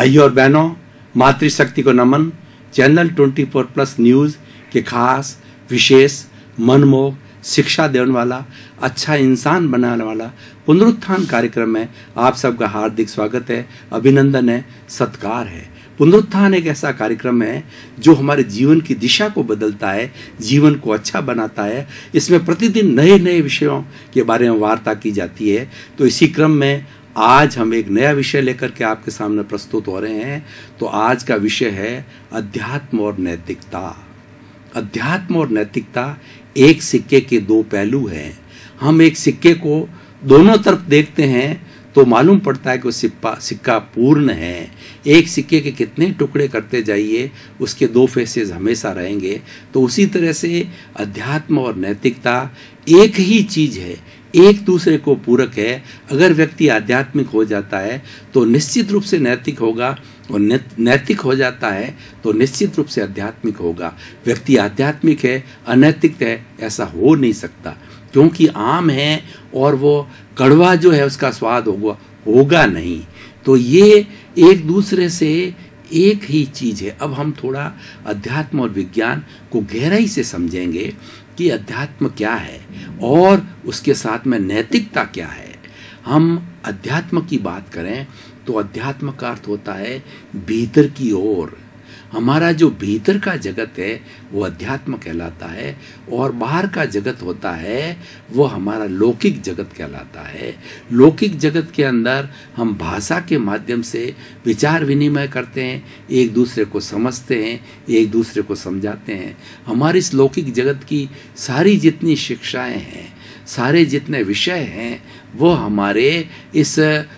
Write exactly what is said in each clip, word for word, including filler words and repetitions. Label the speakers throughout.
Speaker 1: भाई और बहनों, मातृशक्ति को नमन। चैनल चौबीस प्लस न्यूज़ के खास विशेष मनमोहक शिक्षा देने वाला, अच्छा इंसान बनाने वाला पुनरुत्थान कार्यक्रम में आप सबका हार्दिक स्वागत है, अभिनंदन है, सत्कार है। पुनरुत्थान एक ऐसा कार्यक्रम है जो हमारे जीवन की दिशा को बदलता है, जीवन को अच्छा बनाता है। इसमें प्रतिदिन नए नए विषयों के बारे में वार्ता की जाती है। तो इसी क्रम में आज हम एक नया विषय लेकर के आपके सामने प्रस्तुत हो रहे हैं। तो आज का विषय है अध्यात्म और नैतिकता। अध्यात्म और नैतिकता एक सिक्के के दो पहलू हैं। हम एक सिक्के को दोनों तरफ देखते हैं तो मालूम पड़ता है कि वो सिक्का सिक्का पूर्ण है। एक सिक्के के कितने टुकड़े करते जाइए, उसके दो फेसेस हमेशा रहेंगे। तो उसी तरह से अध्यात्म और नैतिकता एक ही चीज है, एक दूसरे को पूरक है। अगर व्यक्ति आध्यात्मिक हो जाता है तो निश्चित रूप से नैतिक होगा, और नैतिक हो जाता है तो निश्चित रूप से आध्यात्मिक होगा। व्यक्ति आध्यात्मिक है, अनैतिक है, ऐसा हो नहीं सकता, क्योंकि आम है और वो कड़वा जो है उसका स्वाद होगा होगा नहीं। तो ये एक दूसरे से एक ही चीज है। अब हम थोड़ा अध्यात्म और विज्ञान को गहराई से समझेंगे कि अध्यात्म क्या है और उसके साथ में नैतिकता क्या है। हम अध्यात्म की बात करें तो अध्यात्म का अर्थ होता है भीतर की ओर। हमारा जो भीतर का जगत है वो अध्यात्म कहलाता है, और बाहर का जगत होता है वो हमारा लौकिक जगत कहलाता है। लौकिक जगत के अंदर हम भाषा के माध्यम से विचार विनिमय करते हैं, एक दूसरे को समझते हैं, एक दूसरे को समझाते हैं। हमारी इस लौकिक जगत की सारी जितनी शिक्षाएं हैं, सारे जितने विषय हैं, वो हमारे इस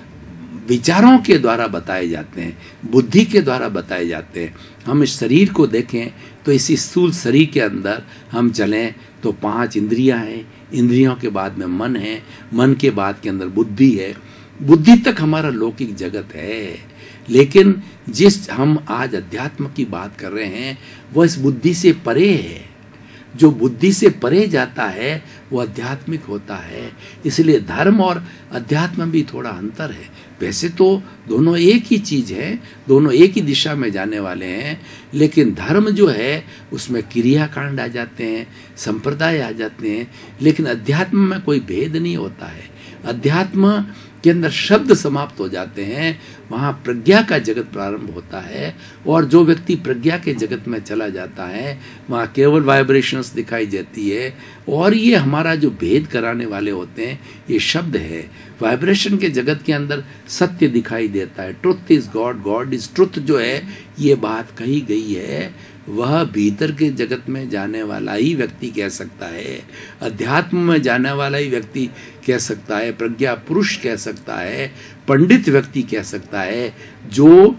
Speaker 1: विचारों के द्वारा बताए जाते हैं, बुद्धि के द्वारा बताए जाते हैं। हम इस शरीर को देखें तो इसी स्थूल शरीर के अंदर हम चलें तो पांच इंद्रियां हैं, इंद्रियों के बाद में मन है, मन के बाद के अंदर बुद्धि है। बुद्धि तक हमारा लौकिक जगत है, लेकिन जिस हम आज अध्यात्म की बात कर रहे हैं वह इस बुद्धि से परे है। जो बुद्धि से परे जाता है वो आध्यात्मिक होता है। इसलिए धर्म और अध्यात्म भी थोड़ा अंतर है। वैसे तो दोनों एक ही चीज है, दोनों एक ही दिशा में जाने वाले हैं, लेकिन धर्म जो है उसमें क्रियाकांड आ जाते हैं, संप्रदाय आ जाते हैं, लेकिन अध्यात्म में कोई भेद नहीं होता है। अध्यात्म के अंदर शब्द समाप्त हो जाते हैं, वहाँ प्रज्ञा का जगत प्रारंभ होता है, और जो व्यक्ति प्रज्ञा के जगत में चला जाता है वहाँ केवल वाइब्रेशंस दिखाई देती है। और ये हमारा जो भेद कराने वाले होते हैं ये शब्द है। वाइब्रेशन के जगत के अंदर सत्य दिखाई देता है, truth is God, God is truth जो है ये बात कही गई है, वह भीतर के जगत में जाने वाला ही व्यक्ति कह सकता है। अध्यात्म में जाने वाला ही व्यक्ति कह सकता है, प्रज्ञा पुरुष कह सकता है, पंडित व्यक्ति कह सकता है। जो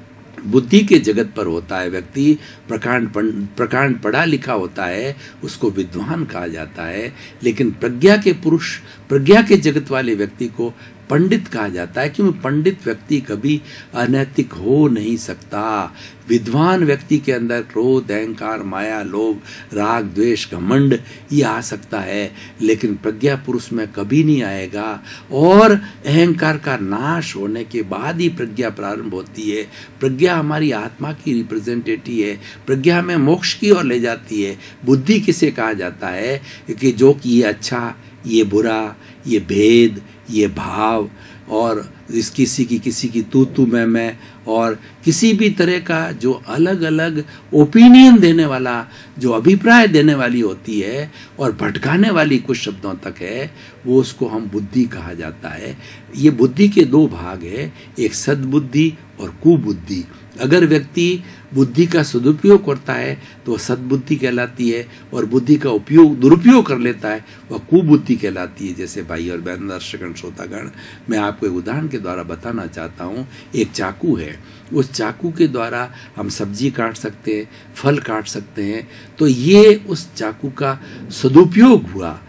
Speaker 1: बुद्धि के जगत पर होता है व्यक्ति, प्रकांड प्रकांड पढ़ा लिखा होता है, उसको विद्वान कहा जाता है। लेकिन प्रज्ञा के पुरुष, प्रज्ञा के जगत वाले व्यक्ति को पंडित कहा जाता है, क्योंकि पंडित व्यक्ति कभी अनैतिक हो नहीं सकता। विद्वान व्यक्ति के अंदर क्रोध, अहंकार, माया, लोभ, राग, द्वेष, घमंड ये आ सकता है, लेकिन प्रज्ञा पुरुष में कभी नहीं आएगा। और अहंकार का नाश होने के बाद ही प्रज्ञा प्रारंभ होती है। प्रज्ञा हमारी आत्मा की रिप्रेजेंटेटिव है, प्रज्ञा में मोक्ष की ओर ले जाती है। बुद्धि किसे कहा जाता है कि जो कि ये अच्छा, ये बुरा, ये भेद, ये भाव, और इस किसी की किसी की तू तू मैं मैं, और किसी भी तरह का जो अलग अलग ओपिनियन देने वाला, जो अभिप्राय देने वाली होती है और भटकाने वाली कुछ शब्दों तक है, वो उसको हम बुद्धि कहा जाता है। ये बुद्धि के दो भाग है, एक सद्बुद्धि और कुबुद्धि। अगर व्यक्ति बुद्धि का सदुपयोग करता है तो वह सद्बुद्धि कहलाती है, और बुद्धि का उपयोग दुरुपयोग कर लेता है वह कुबुद्धि कहलाती है। जैसे भाई और बहन, दर्शकगण, श्रोतागण, मैं आपको एक उदाहरण के द्वारा बताना चाहता हूँ। एक चाकू है, उस चाकू के द्वारा हम सब्जी काट सकते हैं, फल काट सकते हैं। तो ये उस चाकू का सदुपयोग हुआ।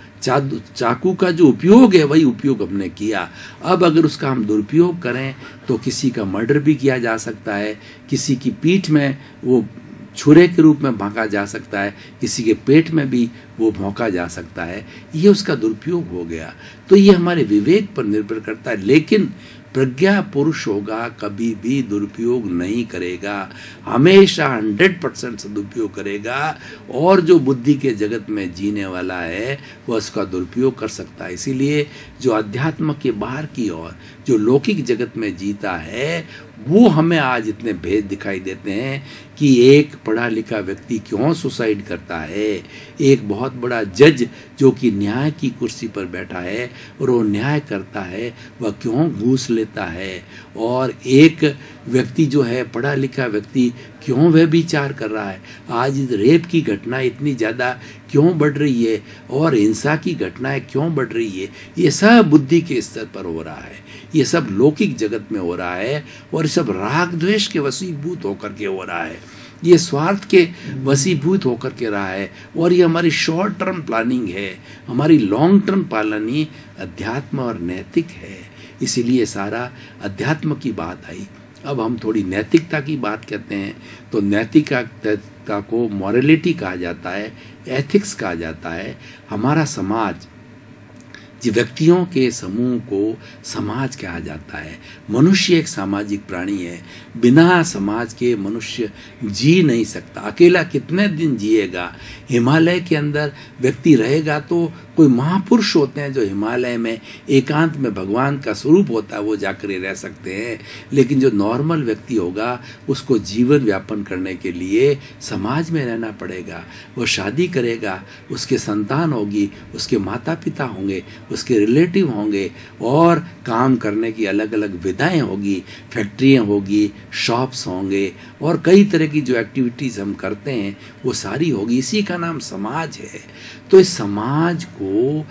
Speaker 1: चाकू का जो उपयोग है वही उपयोग हमने किया। अब अगर उसका हम दुरुपयोग करें तो किसी का मर्डर भी किया जा सकता है, किसी की पीठ में वो छुरे के रूप में भोंका जा सकता है, किसी के पेट में भी वो भोंका जा सकता है। ये उसका दुरुपयोग हो गया। तो ये हमारे विवेक पर निर्भर करता है। लेकिन प्रज्ञा पुरुष होगा कभी भी दुरुपयोग नहीं करेगा, हमेशा हंड्रेड परसेंट सदुपयोग करेगा। और जो बुद्धि के जगत में जीने वाला है वह उसका दुरुपयोग कर सकता है। इसीलिए जो अध्यात्म के बाहर की ओर जो लौकिक जगत में जीता है वो हमें आज इतने भेद दिखाई देते हैं कि एक पढ़ा लिखा व्यक्ति क्यों सुसाइड करता है, एक बहुत बड़ा जज जो कि न्याय की कुर्सी पर बैठा है और वो न्याय करता है वह क्यों घूस लेता है, और एक व्यक्ति जो है पढ़ा लिखा व्यक्ति क्यों वह विचार कर रहा है। आज इस रेप की घटना इतनी ज़्यादा क्यों बढ़ रही है और हिंसा की घटनाएं क्यों बढ़ रही है, ये सब बुद्धि के स्तर पर हो रहा है, ये सब लौकिक जगत में हो रहा है और ये सब राग द्वेष के वशीभूत होकर के हो रहा है, ये स्वार्थ के वशीभूत होकर के रहा है। और ये हमारी शॉर्ट टर्म प्लानिंग है, हमारी लॉन्ग टर्म प्लानिंग अध्यात्म और नैतिक है। इसीलिए सारा अध्यात्म की बात आई। अब हम थोड़ी नैतिकता की बात करते हैं तो नैतिकता को मॉरलिटी कहा जाता है, एथिक्स कहा जाता है। हमारा समाज जी व्यक्तियों के समूह को समाज कहा जाता है। मनुष्य एक सामाजिक प्राणी है, बिना समाज के मनुष्य जी नहीं सकता। अकेला कितने दिन जिएगा। हिमालय के अंदर व्यक्ति रहेगा तो कोई महापुरुष होते हैं जो हिमालय में एकांत में भगवान का स्वरूप होता है वो जाकर रह सकते हैं, लेकिन जो नॉर्मल व्यक्ति होगा उसको जीवन व्यापन करने के लिए समाज में रहना पड़ेगा। वो शादी करेगा, उसके संतान होगी, उसके माता पिता होंगे, उसके रिलेटिव होंगे और काम करने की अलग अलग विधाएं होगी, फैक्ट्रियां होगी, शॉप्स होंगे और कई तरह की जो एक्टिविटीज़ हम करते हैं वो सारी होगी। इसी का नाम समाज है। तो इस समाज को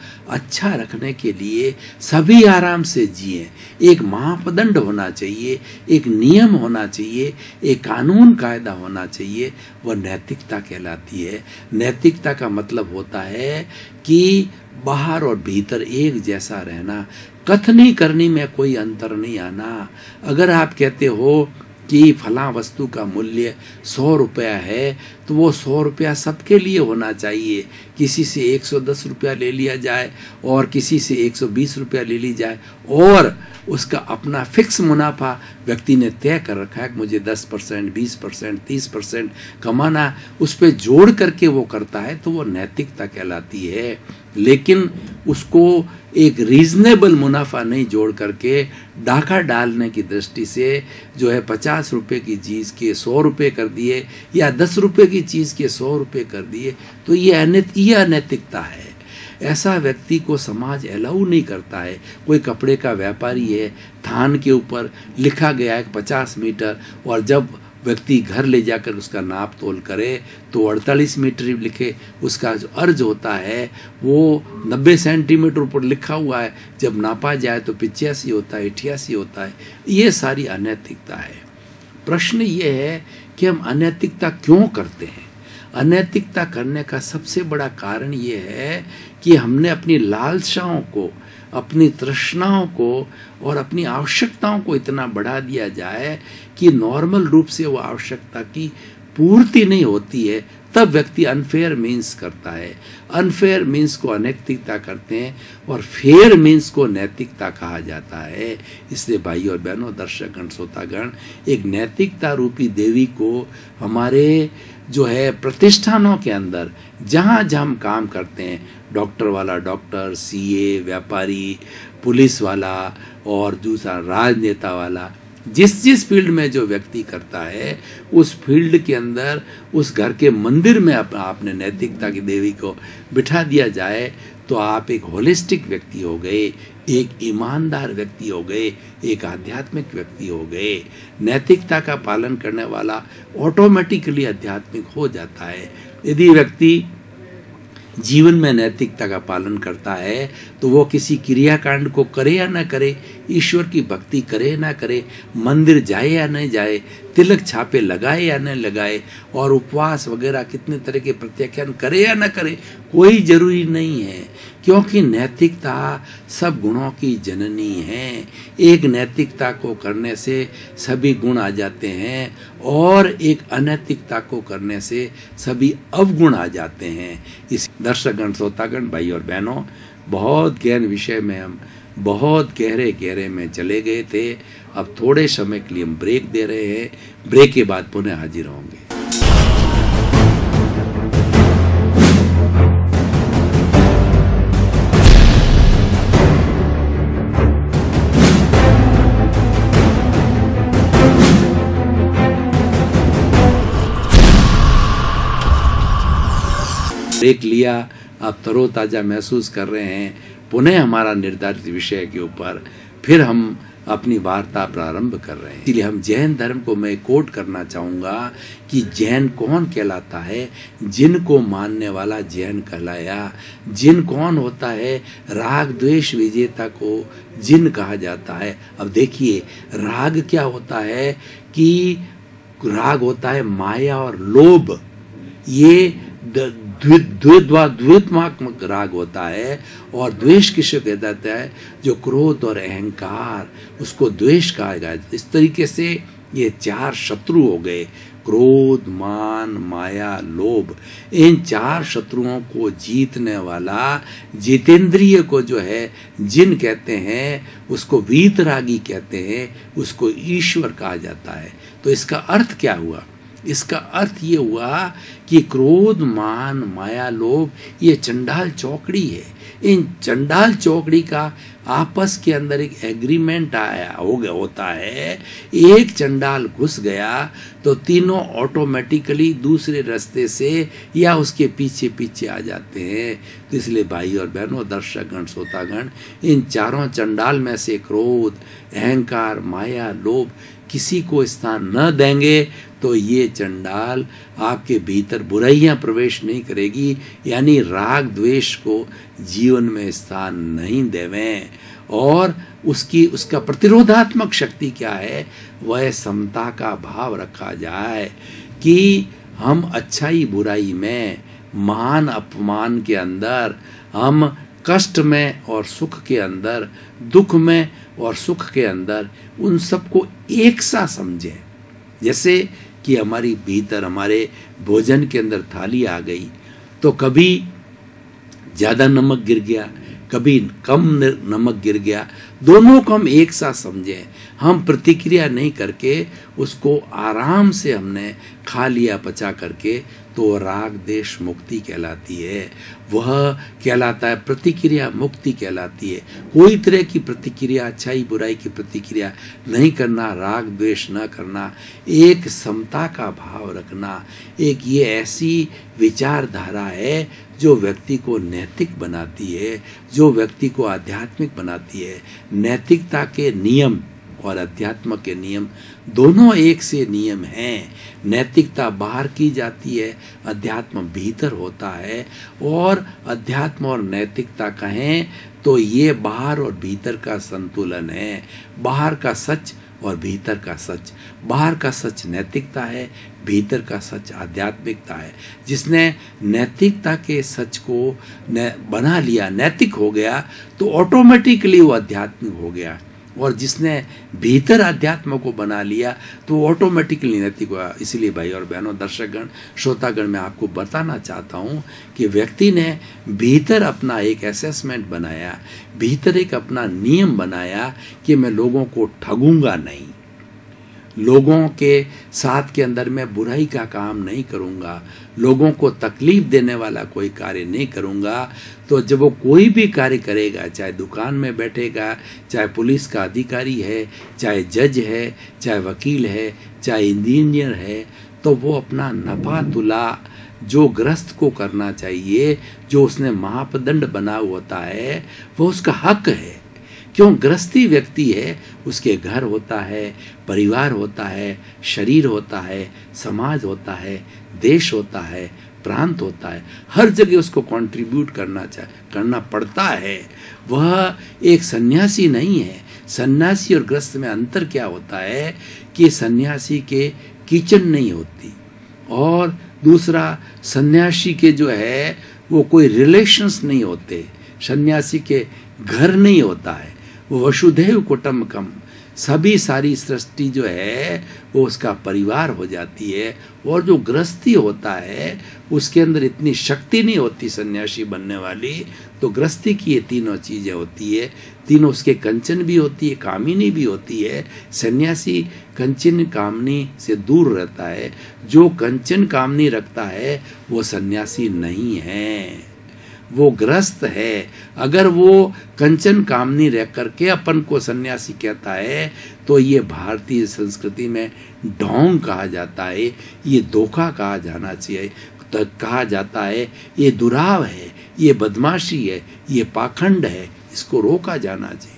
Speaker 1: अच्छा रखने के लिए सभी आराम से जिए। एक मापदंड होना चाहिए, एक नियम होना चाहिए, एक कानून कायदा होना चाहिए, वह नैतिकता कहलाती है। नैतिकता का मतलब होता है कि बाहर और भीतर एक जैसा रहना, कथनी करनी में कोई अंतर नहीं आना। अगर आप कहते हो कि फला वस्तु का मूल्य सौ रुपया है तो वो सौ रुपया सबके लिए होना चाहिए। किसी से एक सौ दस रुपया ले लिया जाए और किसी से एक सौ बीस रुपया ले ली जाए और उसका अपना फिक्स मुनाफा व्यक्ति ने तय कर रखा है कि मुझे दस परसेंट, बीस परसेंट, तीस परसेंट कमाना, उस पर जोड़ करके वो करता है तो वो नैतिकता कहलाती है। लेकिन उसको एक रीजनेबल मुनाफा नहीं जोड़ करके डाका डालने की दृष्टि से जो है पचास रुपए की चीज़ के सौ रुपये कर दिए या दस रुपए की चीज़ के सौ रुपये कर दिए तो ये अनैत ये अनैतिकता है। ऐसा व्यक्ति को समाज अलाउ नहीं करता है। कोई कपड़े का व्यापारी है, थान के ऊपर लिखा गया है पचास मीटर और जब व्यक्ति घर ले जाकर उसका नाप तोल करे तो अड़तालीस मीटर लिखे, उसका जो अर्ज होता है वो नब्बे सेंटीमीटर ऊपर लिखा हुआ है, जब नापा जाए तो पिचासी होता है, अठासी होता है। ये सारी अनैतिकता है। प्रश्न ये है कि हम अनैतिकता क्यों करते हैं। अनैतिकता करने का सबसे बड़ा कारण ये है कि हमने अपनी लालसाओं को, अपनी तृष्णाओं को और अपनी आवश्यकताओं को इतना बढ़ा दिया जाए कि नॉर्मल रूप से वो आवश्यकता की पूर्ति नहीं होती है, तब व्यक्ति अनफेयर मीन्स करता है। अनफेयर मीन्स को अनैतिकता करते हैं और फेयर मीन्स को नैतिकता कहा जाता है। इसलिए भाई और बहनों, दर्शकगण, श्रोतागण, एक नैतिकता रूपी देवी को हमारे जो है प्रतिष्ठानों के अंदर जहाँ जहाँ हम काम करते हैं, डॉक्टर वाला डॉक्टर, सीए, व्यापारी, पुलिस वाला और दूसरा राजनेता वाला, जिस जिस फील्ड में जो व्यक्ति करता है उस फील्ड के अंदर उस घर के मंदिर में आप, आपने नैतिकता की देवी को बिठा दिया जाए तो आप एक होलिस्टिक व्यक्ति हो गए, एक ईमानदार व्यक्ति हो गए, एक आध्यात्मिक व्यक्ति हो गए। नैतिकता का पालन करने वाला ऑटोमेटिकली आध्यात्मिक हो जाता है। यदि व्यक्ति जीवन में नैतिकता का पालन करता है तो वो किसी क्रियाकांड को करे या ना करे, ईश्वर की भक्ति करे ना करे, मंदिर जाए या नहीं जाए, तिलक छापे लगाए या न लगाए और उपवास वगैरह कितने तरह के प्रत्याख्यान करे या न करे, कोई जरूरी नहीं है, क्योंकि नैतिकता सब गुणों की जननी है। एक नैतिकता को करने से सभी गुण आ जाते हैं और एक अनैतिकता को करने से सभी अवगुण आ जाते हैं। इस दर्शकगण, श्रोतागण, भाई और बहनों, बहुत गहन विषय में हम बहुत गहरे गहरे में चले गए थे। अब थोड़े समय के लिए हम ब्रेक दे रहे हैं, ब्रेक के बाद पुनः हाजिर होंगे। ब्रेक लिया, अब तरोताजा महसूस कर रहे हैं। पुनः हमारा निर्धारित विषय के ऊपर फिर हम अपनी वार्ता प्रारंभ कर रहे हैं। इसलिए हम जैन धर्म को मैं कोट करना चाहूँगा कि जैन कौन कहलाता है। जिन को मानने वाला जैन कहलाया। जिन कौन होता है, राग द्वेष विजेता को जिन कहा जाता है। अब देखिए राग क्या होता है कि राग होता है माया और लोभ। ये द्वैत्मात्मक राग होता है। और द्वेष किसे कहा जाता है? जो क्रोध और अहंकार, उसको द्वेष कहा गया। इस तरीके से ये चार शत्रु हो गए, क्रोध, मान, माया, लोभ। इन चार शत्रुओं को जीतने वाला जितेंद्रिय को जो है जिन कहते हैं, उसको वीतरागी कहते हैं, उसको ईश्वर कहा जाता है। तो इसका अर्थ क्या हुआ? इसका अर्थ ये हुआ कि क्रोध, मान, माया, लोभ ये चंडाल चौकड़ी है। इन चंडाल चौकड़ी का आपस के अंदर एक एग्रीमेंट आया हो गया होता है। एक चंडाल घुस गया तो तीनों ऑटोमेटिकली दूसरे रास्ते से या उसके पीछे पीछे आ जाते हैं। तो इसलिए भाई और बहनों, दर्शकगण, श्रोतागण, इन चारों चंडाल में से क्रोध, अहंकार, माया, लोभ किसी को स्थान न देंगे तो ये चंडाल आपके भीतर बुराइयां प्रवेश नहीं करेगी, यानी राग द्वेष को जीवन में स्थान नहीं देवें। और उसकी उसका प्रतिरोधात्मक शक्ति क्या है? वह समता का भाव रखा जाए कि हम अच्छाई बुराई में, मान अपमान के अंदर, हम कष्ट में और सुख के अंदर, दुख में और सुख के अंदर, उन सबको एक सा समझें। जैसे कि हमारी भीतर हमारे भोजन के अंदर थाली आ गई तो कभी ज़्यादा नमक गिर गया, कभी कम नमक गिर गया, दोनों को हम एक साथ समझें। हम प्रतिक्रिया नहीं करके उसको आराम से हमने खा लिया पचा करके, तो राग देश मुक्ति कहलाती है। वह कहलाता है प्रतिक्रिया मुक्ति कहलाती है। कोई तरह की प्रतिक्रिया, अच्छाई बुराई की प्रतिक्रिया नहीं करना, राग द्वेष न करना, एक समता का भाव रखना, एक ये ऐसी विचारधारा है जो व्यक्ति को नैतिक बनाती है, जो व्यक्ति को आध्यात्मिक बनाती है। नैतिकता के नियम और अध्यात्म के नियम दोनों एक से नियम हैं। नैतिकता बाहर की जाती है, अध्यात्म भीतर होता है। और अध्यात्म और नैतिकता कहें तो ये बाहर और भीतर का संतुलन है। बाहर का सच और भीतर का सच। बाहर का सच नैतिकता है, भीतर का सच आध्यात्मिकता है। जिसने नैतिकता के सच को बना लिया, नैतिक हो गया, तो ऑटोमेटिकली वो आध्यात्मिक हो गया। और जिसने भीतर अध्यात्म को बना लिया तो ऑटोमेटिकली नैतिक हुआ। इसलिए भाई और बहनों, दर्शकगण, श्रोतागण, मैं आपको बताना चाहता हूँ कि व्यक्ति ने भीतर अपना एक असेसमेंट बनाया, भीतर एक अपना नियम बनाया कि मैं लोगों को ठगूंगा नहीं, लोगों के साथ के अंदर मैं बुराई का काम नहीं करूँगा, लोगों को तकलीफ देने वाला कोई कार्य नहीं करूँगा। तो जब वो कोई भी कार्य करेगा, चाहे दुकान में बैठेगा, चाहे पुलिस का अधिकारी है, चाहे जज है, चाहे वकील है, चाहे इंजीनियर है, तो वो अपना नफा तुला जो ग्रस्त को करना चाहिए, जो उसने महापदंड बना होता है, वो उसका हक है। क्यों? गृहस्थी व्यक्ति है, उसके घर होता है, परिवार होता है, शरीर होता है, समाज होता है, देश होता है, प्रांत होता है, हर जगह उसको कंट्रीब्यूट करना चाहिए, करना पड़ता है। वह एक सन्यासी नहीं है। सन्यासी और गृहस्थ में अंतर क्या होता है कि सन्यासी के किचन नहीं होती, और दूसरा सन्यासी के जो है वो कोई रिलेशंस नहीं होते, सन्यासी के घर नहीं होता है, वो वसुधैव कुटुंबकम। सभी सारी सृष्टि जो है वो उसका परिवार हो जाती है। और जो गृहस्थी होता है उसके अंदर इतनी शक्ति नहीं होती सन्यासी बनने वाली। तो गृहस्थी की ये तीनों चीज़ें होती है, तीनों उसके कंचन भी होती है, कामिनी भी होती है। सन्यासी कंचन कामनी से दूर रहता है। जो कंचन कामनी रखता है वो सन्यासी नहीं है, वो गृहस्थ है। अगर वो कंचन कामनी रह करके अपन को सन्यासी कहता है तो ये भारतीय संस्कृति में ढोंग कहा जाता है, ये धोखा कहा जाना चाहिए, तो कहा जाता है ये दुराव है, ये बदमाशी है, ये पाखंड है, इसको रोका जाना चाहिए।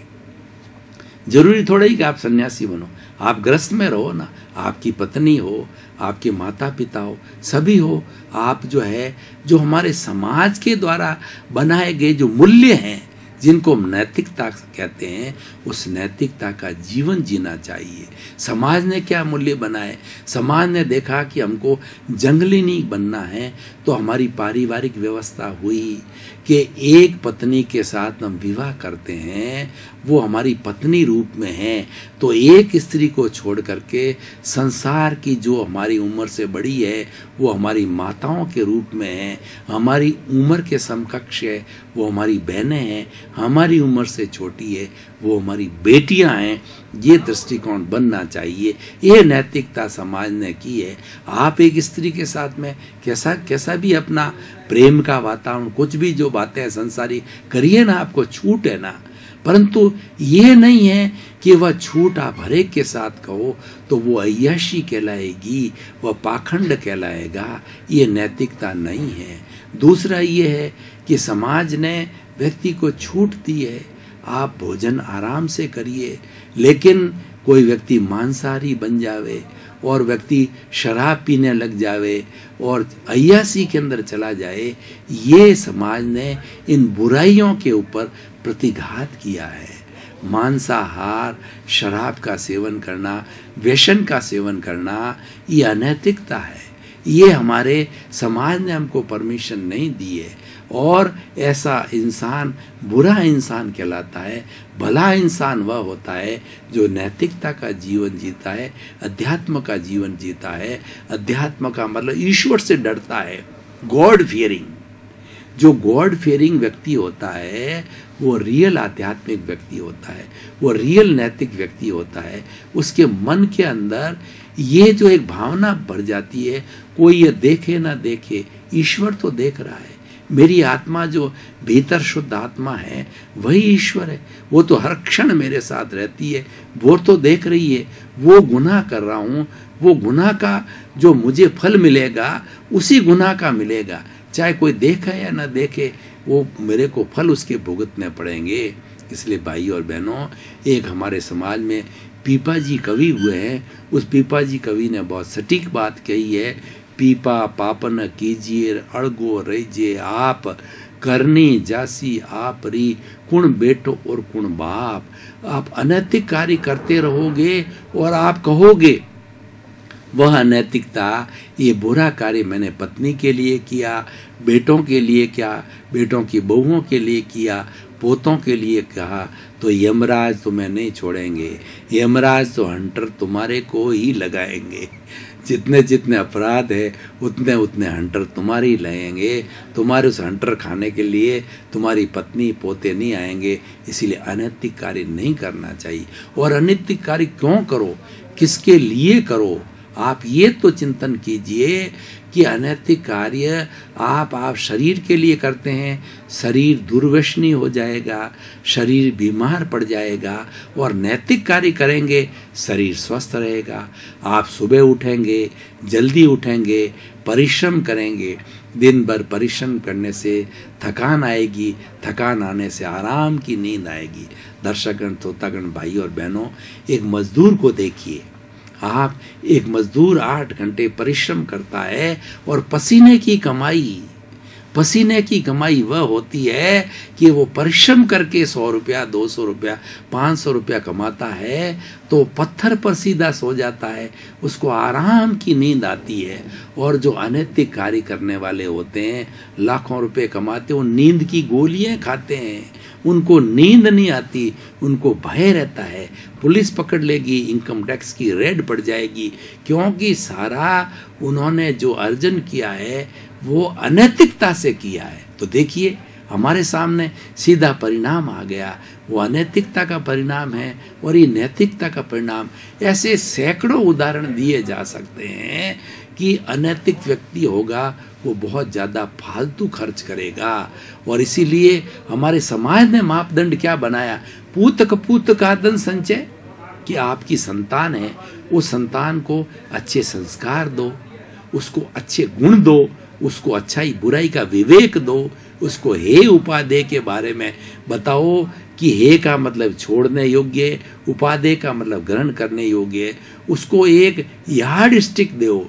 Speaker 1: जरूरी थोड़ा ही कि आप सन्यासी बनो, आप गृहस्थ में रहो ना, आपकी पत्नी हो, आपके माता पिता हो, सभी हो, आप जो है जो हमारे समाज के द्वारा बनाए गए जो मूल्य हैं जिनको हम नैतिकता कहते हैं, उस नैतिकता का जीवन जीना चाहिए। समाज ने क्या मूल्य बनाए? समाज ने देखा कि हमको जंगली नहीं बनना है, तो हमारी पारिवारिक व्यवस्था हुई कि एक पत्नी के साथ हम विवाह करते हैं, वो हमारी पत्नी रूप में है, तो एक स्त्री को छोड़ करके संसार की जो हमारी उम्र से बड़ी है वो हमारी माताओं के रूप में है, हमारी उम्र के समकक्ष है वो हमारी बहनें हैं, हमारी उम्र से छोटी है वो हमारी बेटियां हैं। ये दृष्टिकोण बनना चाहिए, ये नैतिकता समाज ने की है। आप एक स्त्री के साथ में कैसा कैसा भी अपना प्रेम का वातावरण, कुछ भी जो बातें हैं संसारी करिए ना, आपको छूट है ना, परंतु ये नहीं है कि वह छूट आप हरेक के साथ कहो तो वो अय्याशी कहलाएगी, वह पाखंड कहलाएगा। ये नैतिकता नहीं है। दूसरा ये है कि समाज ने व्यक्ति को छूट दी है, आप भोजन आराम से करिए, लेकिन कोई व्यक्ति मांसाहारी बन जावे और व्यक्ति शराब पीने लग जावे और अय्याशी के अंदर चला जाए, ये समाज ने इन बुराइयों के ऊपर प्रतिघात किया है। मांसाहार, शराब का सेवन करना, व्यसन का सेवन करना, ये अनैतिकता है। ये हमारे समाज ने हमको परमिशन नहीं दी है। और ऐसा इंसान बुरा इंसान कहलाता है। भला इंसान वह होता है जो नैतिकता का जीवन जीता है, अध्यात्म का जीवन जीता है। अध्यात्म का मतलब ईश्वर से डरता है, गॉड फियरिंग। जो गॉड फियरिंग व्यक्ति होता है वो रियल आध्यात्मिक व्यक्ति होता है, वो रियल नैतिक व्यक्ति होता है। उसके मन के अंदर ये जो एक भावना भर जाती है, कोई ये देखे ना देखे, ईश्वर तो देख रहा है। मेरी आत्मा जो भीतर शुद्ध आत्मा है वही ईश्वर है, वो तो हर क्षण मेरे साथ रहती है, वो तो देख रही है। वो गुनाह कर रहा हूँ, वो गुनाह का जो मुझे फल मिलेगा उसी गुनाह का मिलेगा, चाहे कोई देखे या ना देखे, वो मेरे को फल उसके भुगतने पड़ेंगे। इसलिए भाई और बहनों, एक हमारे समाज में पीपा जी कवि हुए हैं, उस पीपा जी कवि ने बहुत सटीक बात कही है। पीपा पापन कीजिए अड़गो रहिजे आप, करनी जासी आप री, कुण बेटो और कुण बाप। आप अनैतिक कार्य करते रहोगे और आप कहोगे वह अनैतिकता, ये बुरा कार्य मैंने पत्नी के लिए किया, बेटों के लिए क्या, बेटों की बहुओं के लिए किया, पोतों के लिए कहा, तो यमराज तुम्हें नहीं छोड़ेंगे। यमराज तो हंटर तुम्हारे को ही लगाएंगे। जितने जितने अपराध है उतने उतने हंटर तुम्हारे ही लगेंगे। तुम्हारे उस हंटर खाने के लिए तुम्हारी पत्नी पोते नहीं आएंगे। इसीलिए अनैतिक कार्य नहीं करना चाहिए। और अनैतिक कार्य क्यों करो, किसके लिए करो, आप ये तो चिंतन कीजिए कि अनैतिक कार्य आप आप शरीर के लिए करते हैं, शरीर दुर्व्यसनी हो जाएगा, शरीर बीमार पड़ जाएगा। और नैतिक कार्य करेंगे, शरीर स्वस्थ रहेगा। आप सुबह उठेंगे, जल्दी उठेंगे, परिश्रम करेंगे। दिन भर परिश्रम करने से थकान आएगी, थकान आने से आराम की नींद आएगी। दर्शकगण, श्रोतागण, भाई और बहनों, एक मजदूर को देखिए। आप एक मजदूर आठ घंटे परिश्रम करता है और पसीने की कमाई पसीने की कमाई वह होती है कि वो परिश्रम करके सौ रुपया, दो सौ रुपया, पाँच सौ रुपया कमाता है तो पत्थर पर सीधा सो जाता है, उसको आराम की नींद आती है। और जो अनैतिक कार्य करने वाले होते हैं, लाखों रुपए कमाते हैं, वो नींद की गोलियां खाते हैं, उनको नींद नहीं आती, उनको भय रहता है पुलिस पकड़ लेगी, इनकम टैक्स की रेड पड़ जाएगी, क्योंकि सारा उन्होंने जो अर्जन किया है वो अनैतिकता से किया है। तो देखिए हमारे सामने सीधा परिणाम आ गया, वो अनैतिकता का परिणाम है और ये नैतिकता का परिणाम। ऐसे सैकड़ों उदाहरण दिए जा सकते हैं कि अनैतिक व्यक्ति होगा वो बहुत ज़्यादा फालतू खर्च करेगा, और इसीलिए हमारे समाज ने मापदंड क्या बनाया, पूत कपूत का धन संचय, कि आपकी संतान है उस संतान को अच्छे संस्कार दो, उसको अच्छे गुण दो, उसको अच्छाई बुराई का विवेक दो, उसको हे उपादेय के बारे में बताओ कि हे का मतलब छोड़ने योग्य, उपादेय का मतलब ग्रहण करने योग्य, उसको एक यार्ड स्टिक दो,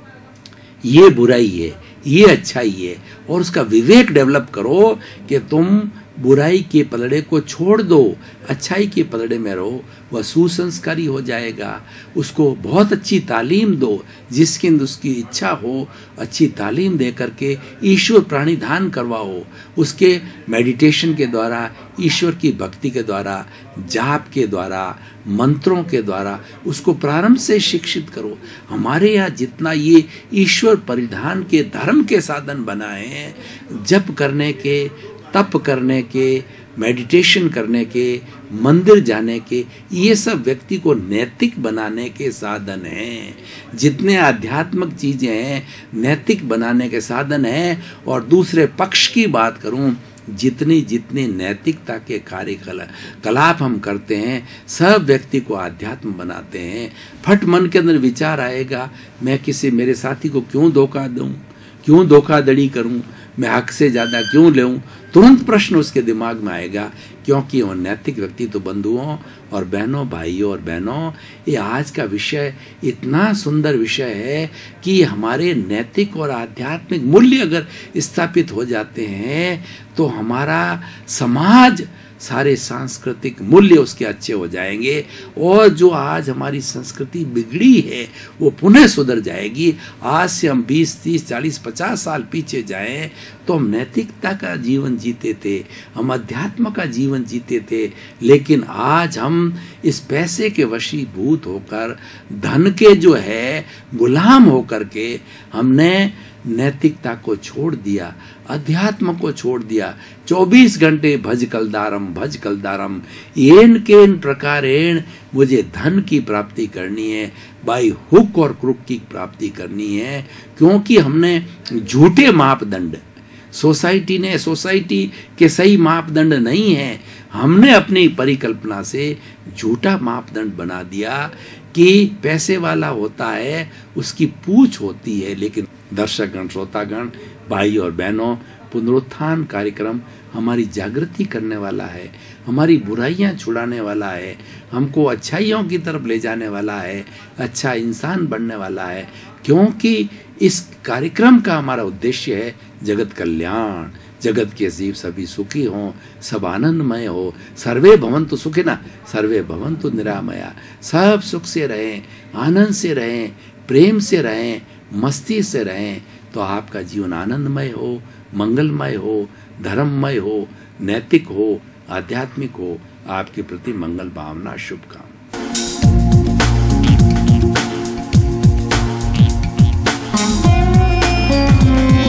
Speaker 1: ये बुराई है ये अच्छाई है, और उसका विवेक डेवलप करो कि तुम बुराई के पलड़े को छोड़ दो, अच्छाई के पलड़े में रहो, वह सुसंस्कारी हो जाएगा। उसको बहुत अच्छी तालीम दो, जिसके अंदर उसकी इच्छा हो अच्छी तालीम दे करके ईश्वर प्राणिधान करवाओ, उसके मेडिटेशन के द्वारा, ईश्वर की भक्ति के द्वारा, जाप के द्वारा, मंत्रों के द्वारा उसको प्रारंभ से शिक्षित करो। हमारे यहाँ जितना ये ईश्वर परिधान के धर्म के साधन बनाए हैं, जप करने के, तप करने के, मेडिटेशन करने के, मंदिर जाने के, ये सब व्यक्ति को नैतिक बनाने के साधन हैं। जितने आध्यात्मिक चीज़ें हैं नैतिक बनाने के साधन हैं। और दूसरे पक्ष की बात करूं, जितनी जितनी नैतिकता के कार्यकलाप हम करते हैं सब व्यक्ति को आध्यात्म बनाते हैं। फट मन के अंदर विचार आएगा, मैं किसी मेरे साथी को क्यों धोखा दूं, क्यों धोखाधड़ी करूं, मैं हक से ज़्यादा क्यों लूं, तुरंत प्रश्न उसके दिमाग में आएगा, क्योंकि वो नैतिक व्यक्ति। तो बंधुओं और बहनों, भाइयों और बहनों, ये आज का विषय इतना सुंदर विषय है कि हमारे नैतिक और आध्यात्मिक मूल्य अगर स्थापित हो जाते हैं तो हमारा समाज, सारे सांस्कृतिक मूल्य उसके अच्छे हो जाएंगे, और जो आज हमारी संस्कृति बिगड़ी है वो पुनः सुधर जाएगी। आज से हम बीस, तीस, चालीस, पचास साल पीछे जाएं तो हम नैतिकता का जीवन जीते थे, हम अध्यात्म का जीवन जीते थे, लेकिन आज हम इस पैसे के वशीभूत होकर, धन के जो है गुलाम होकर के हमने नैतिकता को छोड़ दिया, अध्यात्म को छोड़ दिया। चौबीस घंटे भज कलदारम भज कलदारम, येन केन प्रकारेण, मुझे धन की प्राप्ति करनी है, बाई हुक और क्रुक की प्राप्ति करनी है, क्योंकि हमने झूठे मापदंड, सोसाइटी ने सोसाइटी के सही मापदंड नहीं है, हमने अपनी परिकल्पना से झूठा मापदंड बना दिया कि पैसे वाला होता है उसकी पूछ होती है। लेकिन दर्शकगण, श्रोतागण, भाई और बहनों, पुनरुत्थान कार्यक्रम हमारी जागृति करने वाला है, हमारी बुराइयां छुड़ाने वाला है, हमको अच्छाइयों की तरफ ले जाने वाला है, अच्छा इंसान बनने वाला है, क्योंकि इस कार्यक्रम का हमारा उद्देश्य है जगत कल्याण, जगत के जीव सभी सुखी हों, सब आनंदमय हो, सर्वे भवन्तु सुखिनः सर्वे भवन्तु निरामया, सब सुख से रहें, आनंद से रहें, प्रेम से रहें, मस्ती से रहें, तो आपका जीवन आनंदमय हो, मंगलमय हो, धर्ममय हो, नैतिक हो, आध्यात्मिक हो। आपके प्रति मंगल भावना, शुभकामना।